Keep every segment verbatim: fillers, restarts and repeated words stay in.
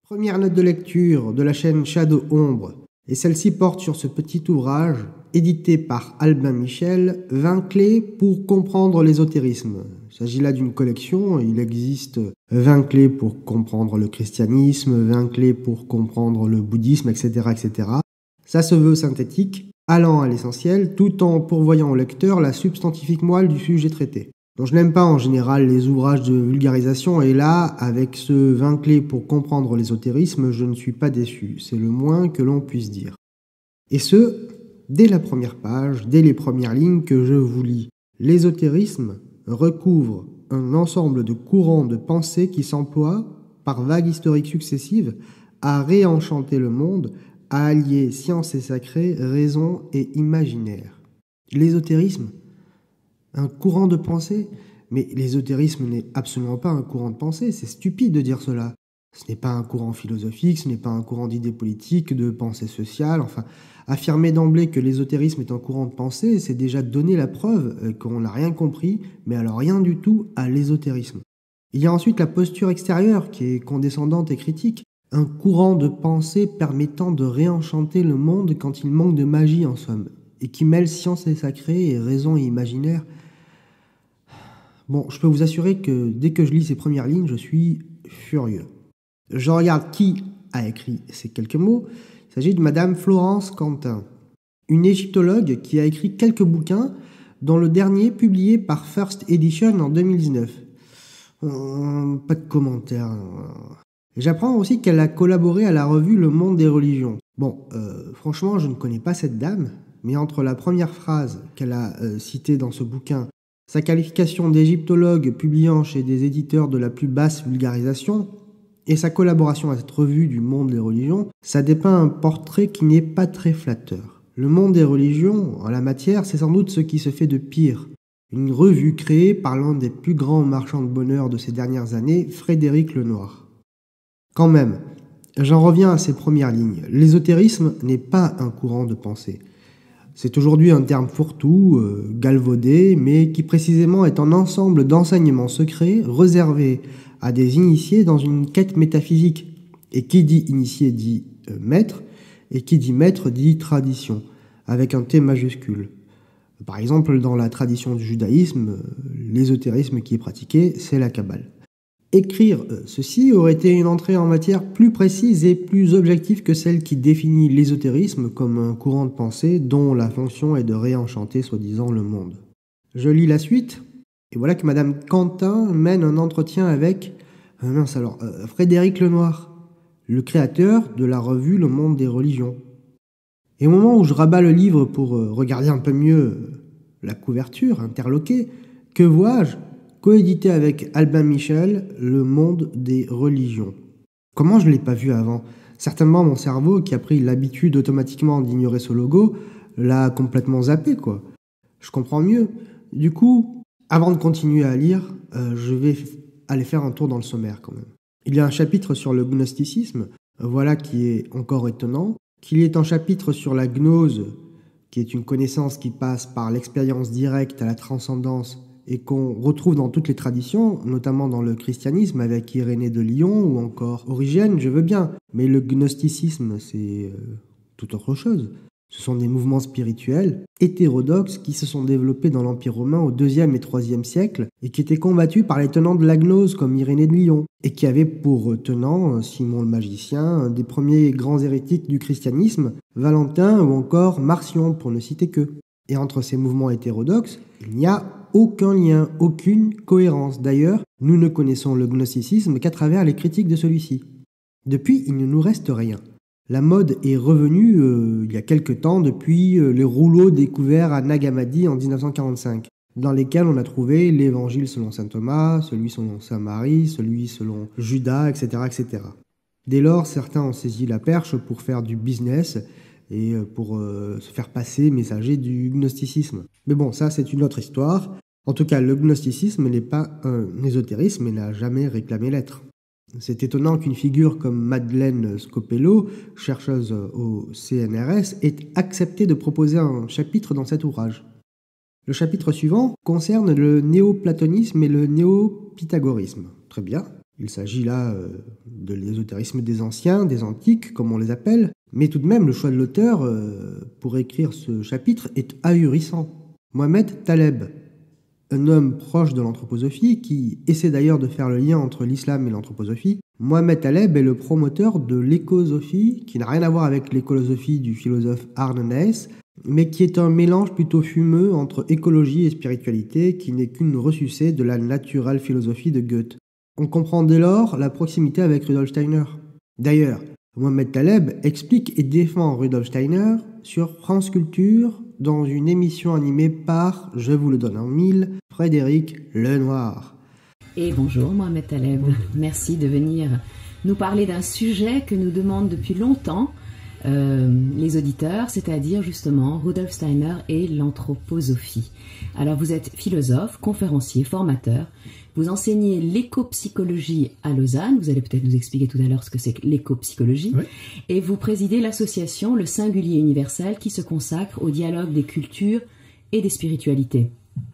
Première note de lecture de la chaîne Shadow Ombre, et celle-ci porte sur ce petit ouvrage, édité par Albin Michel, vingt clés pour comprendre l'ésotérisme. Il s'agit là d'une collection, il existe vingt clés pour comprendre le christianisme, vingt clés pour comprendre le bouddhisme, et cetera, et cetera. Ça se veut synthétique, allant à l'essentiel, tout en pourvoyant au lecteur la substantifique moelle du sujet traité. Donc je n'aime pas en général les ouvrages de vulgarisation, et là, avec ce vingt clés pour comprendre l'ésotérisme, je ne suis pas déçu. C'est le moins que l'on puisse dire. Et ce, dès la première page, dès les premières lignes que je vous lis. L'ésotérisme recouvre un ensemble de courants de pensée qui s'emploient, par vagues historiques successives, à réenchanter le monde, à allier science et sacré, raison et imaginaire. L'ésotérisme, un courant de pensée? Mais l'ésotérisme n'est absolument pas un courant de pensée, c'est stupide de dire cela. Ce n'est pas un courant philosophique, ce n'est pas un courant d'idées politiques, de pensée sociale, enfin, affirmer d'emblée que l'ésotérisme est un courant de pensée, c'est déjà donner la preuve qu'on n'a rien compris, mais alors rien du tout à l'ésotérisme. Il y a ensuite la posture extérieure qui est condescendante et critique, un courant de pensée permettant de réenchanter le monde quand il manque de magie en somme, et qui mêle science et sacré et raison et imaginaire. Bon, je peux vous assurer que dès que je lis ces premières lignes, je suis furieux. Je regarde qui a écrit ces quelques mots. Il s'agit de Madame Florence Quentin, une égyptologue qui a écrit quelques bouquins, dont le dernier publié par First Edition en deux mille dix-neuf. Hum, pas de commentaires. J'apprends aussi qu'elle a collaboré à la revue Le Monde des Religions. Bon, euh, franchement, je ne connais pas cette dame, mais entre la première phrase qu'elle a euh, citée dans ce bouquin, sa qualification d'égyptologue publiant chez des éditeurs de la plus basse vulgarisation, et sa collaboration à cette revue du Monde des Religions, ça dépeint un portrait qui n'est pas très flatteur. Le Monde des Religions, en la matière, c'est sans doute ce qui se fait de pire. Une revue créée par l'un des plus grands marchands de bonheur de ces dernières années, Frédéric Lenoir. Quand même, j'en reviens à ces premières lignes. L'ésotérisme n'est pas un courant de pensée. C'est aujourd'hui un terme fourre-tout, euh, galvaudé, mais qui précisément est un ensemble d'enseignements secrets réservés à des initiés dans une quête métaphysique. Et qui dit initié dit euh, maître, et qui dit maître dit tradition, avec un T majuscule. Par exemple, dans la tradition du judaïsme, euh, l'ésotérisme qui est pratiqué, c'est la Kabbale. Écrire ceci aurait été une entrée en matière plus précise et plus objective que celle qui définit l'ésotérisme comme un courant de pensée dont la fonction est de réenchanter soi-disant le monde. Je lis la suite, et voilà que Madame Quentin mène un entretien avec euh, mince alors, euh, Frédéric Lenoir, le créateur de la revue Le Monde des Religions. Et au moment où je rabats le livre pour euh, regarder un peu mieux euh, la couverture, interloqué, que vois-je ? Coédité avec Albin Michel, Le Monde des Religions. Comment je ne l'ai pas vu avant? Certainement mon cerveau, qui a pris l'habitude automatiquement d'ignorer ce logo, l'a complètement zappé, quoi. Je comprends mieux. Du coup, avant de continuer à lire, euh, je vais f- aller faire un tour dans le sommaire quand même. Il y a un chapitre sur le gnosticisme, voilà qui est encore étonnant. Qu'il y ait un chapitre sur la gnose, qui est une connaissance qui passe par l'expérience directe à la transcendance, et qu'on retrouve dans toutes les traditions, notamment dans le christianisme avec Irénée de Lyon ou encore Origène, je veux bien. Mais le gnosticisme, c'est euh, tout autre chose. Ce sont des mouvements spirituels hétérodoxes qui se sont développés dans l'Empire romain au deuxième et troisième siècle et qui étaient combattus par les tenants de la gnose comme Irénée de Lyon et qui avaient pour tenant Simon le magicien, un des premiers grands hérétiques du christianisme, Valentin ou encore Marcion pour ne citer que. Et entre ces mouvements hétérodoxes, il n'y a aucun lien, aucune cohérence. D'ailleurs, nous ne connaissons le gnosticisme qu'à travers les critiques de celui-ci. Depuis, il ne nous reste rien. La mode est revenue euh, il y a quelque temps depuis euh, les rouleaux découverts à Nag Hammadi en dix-neuf cent quarante-cinq, dans lesquels on a trouvé l'évangile selon saint Thomas, celui selon saint Marie, celui selon Judas, et cetera, et cetera. Dès lors, certains ont saisi la perche pour faire du business et pour euh, se faire passer messager du gnosticisme. Mais bon, ça c'est une autre histoire. En tout cas, le gnosticisme n'est pas un ésotérisme et n'a jamais réclamé l'être. C'est étonnant qu'une figure comme Madeleine Scopello, chercheuse au C N R S, ait accepté de proposer un chapitre dans cet ouvrage. Le chapitre suivant concerne le néoplatonisme et le néopythagorisme. Très bien. Il s'agit là euh, de l'ésotérisme des anciens, des antiques, comme on les appelle, mais tout de même le choix de l'auteur euh, pour écrire ce chapitre est ahurissant. Mohamed Taleb, un homme proche de l'anthroposophie qui essaie d'ailleurs de faire le lien entre l'islam et l'anthroposophie. Mohamed Taleb est le promoteur de l'écosophie, qui n'a rien à voir avec l'écolosophie du philosophe Arne Naess, mais qui est un mélange plutôt fumeux entre écologie et spiritualité, qui n'est qu'une ressucée de la naturelle philosophie de Goethe. On comprend dès lors la proximité avec Rudolf Steiner. D'ailleurs, Mohamed Taleb explique et défend Rudolf Steiner sur France Culture dans une émission animée par, je vous le donne en mille, Frédéric Lenoir. Et bonjour Mohamed Taleb, merci de venir nous parler d'un sujet que nous demandent depuis longtemps euh, les auditeurs, c'est-à-dire justement Rudolf Steiner et l'anthroposophie. Alors vous êtes philosophe, conférencier, formateur, vous enseignez l'éco-psychologie à Lausanne, vous allez peut-être nous expliquer tout à l'heure ce que c'est que l'éco-psychologie, oui. Et vous présidez l'association Le Singulier Universel qui se consacre au dialogue des cultures et des spiritualités.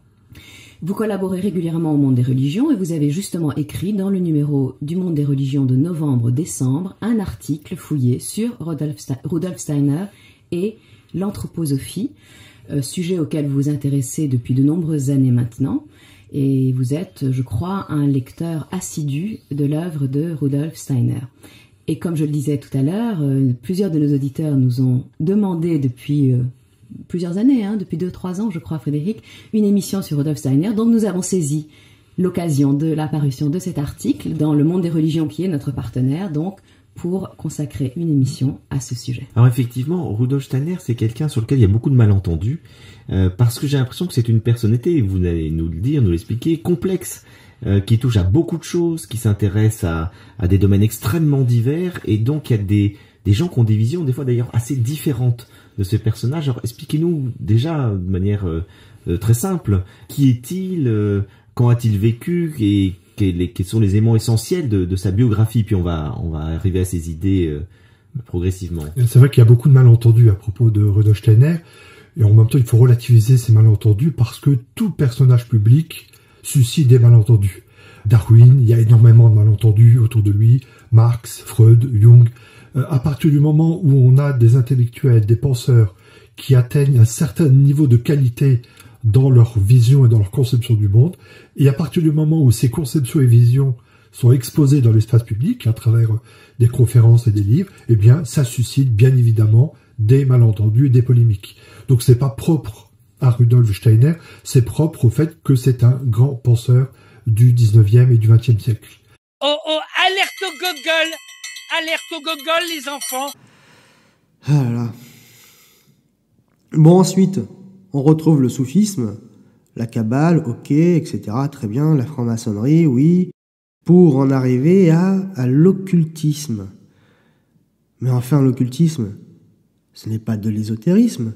Vous collaborez régulièrement au Monde des Religions et vous avez justement écrit dans le numéro du Monde des Religions de novembre-décembre un article fouillé sur Rudolf Steiner et l'anthroposophie, euh, sujet auquel vous vous intéressez depuis de nombreuses années maintenant. Et vous êtes, je crois, un lecteur assidu de l'œuvre de Rudolf Steiner. Et comme je le disais tout à l'heure, euh, plusieurs de nos auditeurs nous ont demandé depuis... Euh, plusieurs années, hein, depuis deux, trois ans, je crois, Frédéric, une émission sur Rudolf Steiner. Donc nous avons saisi l'occasion de l'apparition de cet article dans Le Monde des Religions, qui est notre partenaire, donc pour consacrer une émission à ce sujet. Alors effectivement, Rudolf Steiner, c'est quelqu'un sur lequel il y a beaucoup de malentendus, euh, parce que j'ai l'impression que c'est une personnalité, vous allez nous le dire, nous l'expliquer, complexe, euh, qui touche à beaucoup de choses, qui s'intéresse à, à des domaines extrêmement divers, et donc il y a des, des gens qui ont des visions, des fois d'ailleurs assez différentes de ces personnages. Alors expliquez-nous déjà de manière euh, euh, très simple, qui est-il, euh, quand a-t-il vécu, et quels, quels sont les éléments essentiels de, de sa biographie, puis on va, on va arriver à ces idées euh, progressivement. C'est vrai qu'il y a beaucoup de malentendus à propos de Rudolf Steiner, et en même temps il faut relativiser ces malentendus parce que tout personnage public suscite des malentendus. Darwin, il y a énormément de malentendus autour de lui, Marx, Freud, Jung. Euh, à partir du moment où on a des intellectuels, des penseurs qui atteignent un certain niveau de qualité dans leur vision et dans leur conception du monde, et à partir du moment où ces conceptions et visions sont exposées dans l'espace public à travers des conférences et des livres, eh bien ça suscite bien évidemment des malentendus et des polémiques. Donc c'est pas propre à Rudolf Steiner, c'est propre au fait que c'est un grand penseur du dix-neuvième et du vingtième siècle. Oh oh, alerte au Google! Alerte au Google, les enfants! Ah là là. Bon, ensuite, on retrouve le soufisme, la Kabbale, ok, et cetera. Très bien, la franc-maçonnerie, oui, pour en arriver à, à l'occultisme. Mais enfin, l'occultisme, ce n'est pas de l'ésotérisme.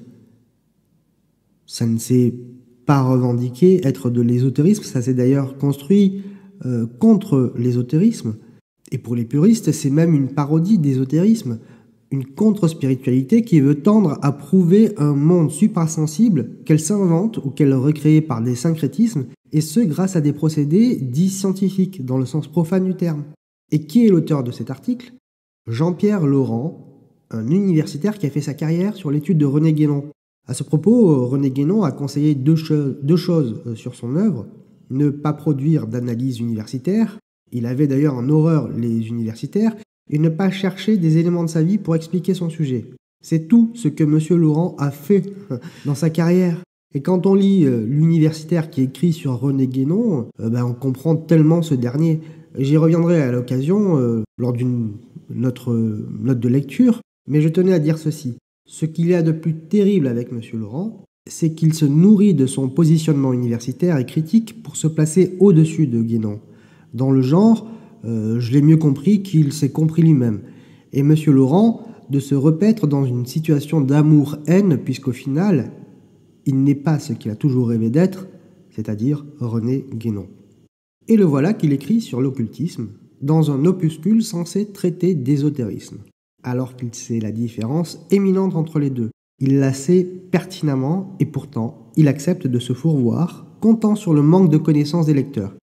Ça ne s'est pas revendiqué être de l'ésotérisme, ça s'est d'ailleurs construit euh, contre l'ésotérisme. Et pour les puristes, c'est même une parodie d'ésotérisme, une contre-spiritualité qui veut tendre à prouver un monde suprasensible qu'elle s'invente ou qu'elle recrée par des syncrétismes, et ce grâce à des procédés dits scientifiques, dans le sens profane du terme. Et qui est l'auteur de cet article ? Jean-Pierre Laurent, un universitaire qui a fait sa carrière sur l'étude de René Guénon. À ce propos, René Guénon a conseillé deux, cho- deux choses sur son œuvre. Ne pas produire d'analyse universitaire, il avait d'ailleurs en horreur les universitaires, et ne pas chercher des éléments de sa vie pour expliquer son sujet. C'est tout ce que M. Laurent a fait dans sa carrière. Et quand on lit euh, l'universitaire qui écrit sur René Guénon, euh, ben, on comprend tellement ce dernier. J'y reviendrai à l'occasion, euh, lors d'une notre euh, note de lecture, mais je tenais à dire ceci. Ce qu'il y a de plus terrible avec M. Laurent, c'est qu'il se nourrit de son positionnement universitaire et critique pour se placer au-dessus de Guénon. Dans le genre, euh, je l'ai mieux compris qu'il s'est compris lui-même. Et M. Laurent, de se repaître dans une situation d'amour-haine, puisqu'au final, il n'est pas ce qu'il a toujours rêvé d'être, c'est-à-dire René Guénon. Et le voilà qu'il écrit sur l'occultisme, dans un opuscule censé traiter d'ésotérisme, alors qu'il sait la différence éminente entre les deux. Il la sait pertinemment, et pourtant, il accepte de se fourvoire, comptant sur le manque de connaissances des lecteurs.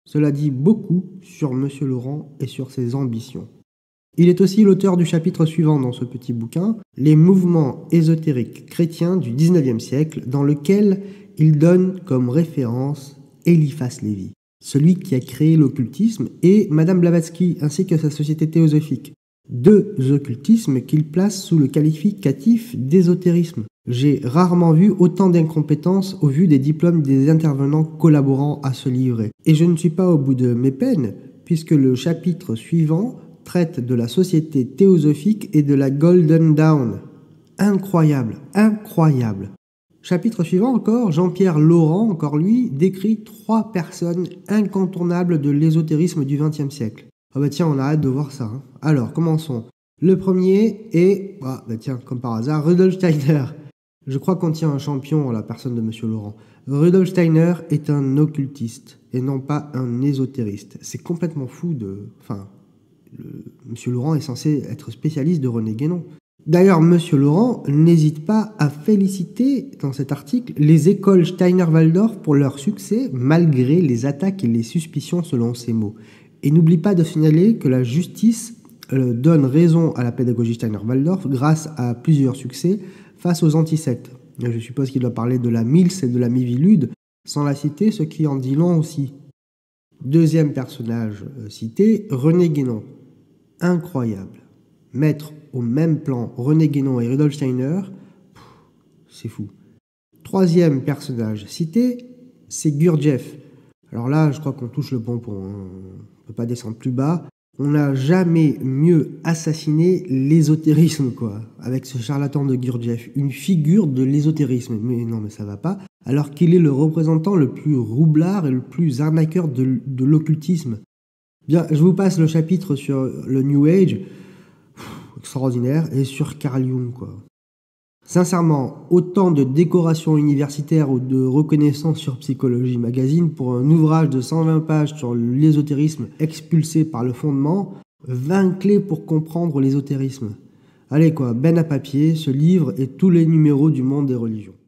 Cela dit beaucoup sur Monsieur Laurent et sur ses ambitions. Il est aussi l'auteur du chapitre suivant dans ce petit bouquin, Les mouvements ésotériques chrétiens du dix-neuvième siècle, dans lequel il donne comme référence Eliphas Lévi, celui qui a créé l'occultisme, et Madame Blavatsky, ainsi que sa société théosophique. Deux occultismes qu'il place sous le qualificatif d'ésotérisme. J'ai rarement vu autant d'incompétence au vu des diplômes des intervenants collaborant à ce livret. Et je ne suis pas au bout de mes peines, puisque le chapitre suivant traite de la société théosophique et de la Golden Dawn. Incroyable, incroyable. Chapitre suivant encore, Jean-Pierre Laurent, encore lui, décrit trois personnes incontournables de l'ésotérisme du vingtième siècle. Ah bah tiens, on a hâte de voir ça. Hein. Alors, commençons. Le premier est, ah bah tiens, comme par hasard, Rudolf Steiner. Je crois qu'on tient un champion en la personne de Monsieur Laurent. Rudolf Steiner est un occultiste et non pas un ésotériste. C'est complètement fou de... Enfin, le... Monsieur Laurent est censé être spécialiste de René Guénon. D'ailleurs, Monsieur Laurent n'hésite pas à féliciter dans cet article les écoles Steiner-Waldorf pour leur succès malgré les attaques et les suspicions selon ses mots. Et n'oublie pas de signaler que la justice euh, donne raison à la pédagogie Steiner-Waldorf grâce à plusieurs succès face aux antisectes. Je suppose qu'il doit parler de la Mills et de la Mivilude, sans la citer, ce qui en dit long aussi. Deuxième personnage euh, cité, René Guénon. Incroyable. Mettre au même plan René Guénon et Rudolf Steiner, pff, c'est fou. Troisième personnage cité, c'est Gurdjieff. Alors là, je crois qu'on touche le pompon. Hein. On ne peut pas descendre plus bas. On n'a jamais mieux assassiné l'ésotérisme, quoi. Avec ce charlatan de Gurdjieff. Une figure de l'ésotérisme. Mais non, mais ça va pas. Alors qu'il est le représentant le plus roublard et le plus arnaqueur de, de l'occultisme. Bien, je vous passe le chapitre sur le New Age. Pff, extraordinaire. Et sur Carl Jung, quoi. Sincèrement, autant de décorations universitaires ou de reconnaissance sur Psychologie Magazine pour un ouvrage de cent vingt pages sur l'ésotérisme expulsé par le fondement, vingt clés pour comprendre l'ésotérisme. Allez quoi, ben à papier, ce livre et tous les numéros du monde des religions.